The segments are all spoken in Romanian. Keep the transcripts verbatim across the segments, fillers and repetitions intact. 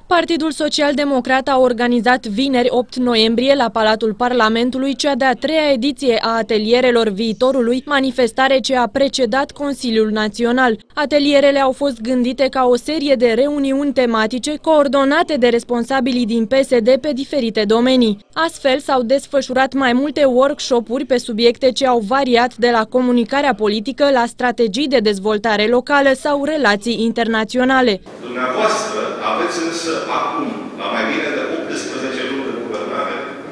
Partidul Social-Democrat a organizat vineri opt noiembrie la Palatul Parlamentului cea de-a treia ediție a Atelierelor Viitorului, manifestare ce a precedat Consiliul Național. Atelierele au fost gândite ca o serie de reuniuni tematice coordonate de responsabilii din P S D pe diferite domenii. Astfel s-au desfășurat mai multe workshop-uri pe subiecte ce au variat de la comunicarea politică la strategii de dezvoltare locală sau relații internaționale. Dumneavoastră aveți însă acum, la mai bine de optsprezece luni de guvernare,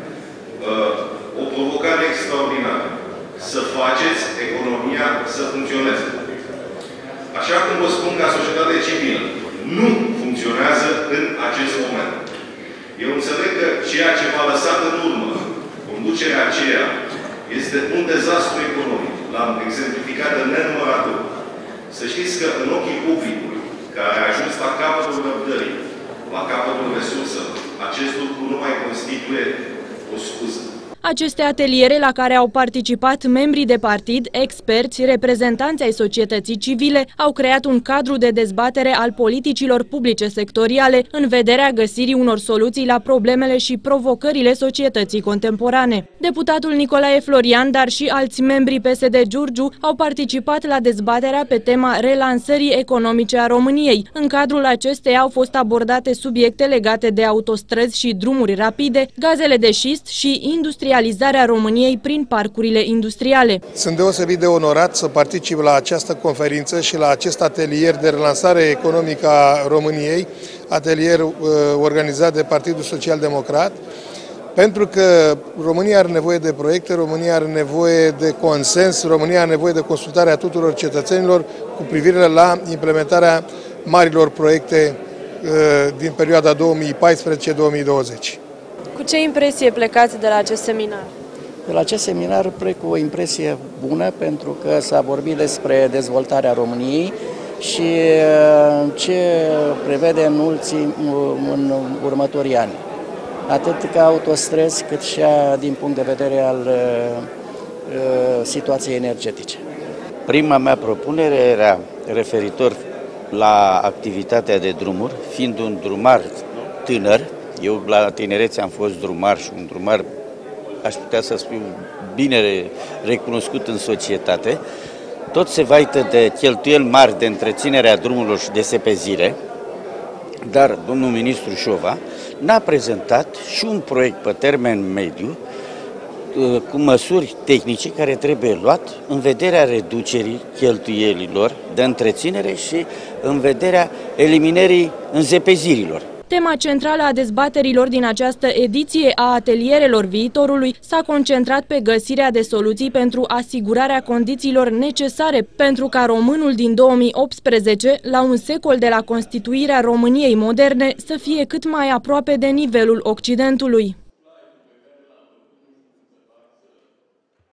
o provocare extraordinară. Să faceți economia să funcționeze. Așa cum vă spun ca societate civilă, nu funcționează în acest moment. Eu înțeleg că ceea ce v-a lăsat în urmă, conducerea aceea, este un dezastru economic. L-am exemplificat de nenumărate ori. Să știți că în ochii publicului, care a ajuns la capătul răbdării, la capătul resurselor, acest lucru nu mai constituie o scuză. Aceste ateliere, la care au participat membrii de partid, experți, reprezentanți ai societății civile, au creat un cadru de dezbatere al politicilor publice sectoriale în vederea găsirii unor soluții la problemele și provocările societății contemporane. Deputatul Nicolae Florian, dar și alți membri P S D Giurgiu au participat la dezbaterea pe tema relansării economice a României. În cadrul acesteia au fost abordate subiecte legate de autostrăzi și drumuri rapide, gazele de șist și industrializarea României prin parcurile industriale. Sunt deosebit de onorat să particip la această conferință și la acest atelier de relansare economică a României, atelier uh, organizat de Partidul Social-Democrat, pentru că România are nevoie de proiecte, România are nevoie de consens, România are nevoie de consultarea tuturor cetățenilor cu privire la implementarea marilor proiecte uh, din perioada două mii paisprezece două mii douăzeci. Cu ce impresie plecați de la acest seminar? De la acest seminar plec cu o impresie bună, pentru că s-a vorbit despre dezvoltarea României și ce prevede în, ultim, în următorii ani, atât ca autostrăzi, cât și din punct de vedere al uh, situației energetice. Prima mea propunere era referitor la activitatea de drumuri, fiind un drumar tânăr. Eu la tinerețe am fost drumar și un drumar, aș putea să spun, bine recunoscut în societate. Tot se vaită de cheltuieli mari de întreținerea drumurilor și de sepezire, dar domnul ministru Șova n-a prezentat și un proiect pe termen mediu cu măsuri tehnice care trebuie luat în vederea reducerii cheltuielilor de întreținere și în vederea eliminării înzepezirilor. Tema centrală a dezbaterilor din această ediție a Atelierelor Viitorului s-a concentrat pe găsirea de soluții pentru asigurarea condițiilor necesare pentru ca românul din două mii optsprezece, la un secol de la constituirea României moderne, să fie cât mai aproape de nivelul Occidentului.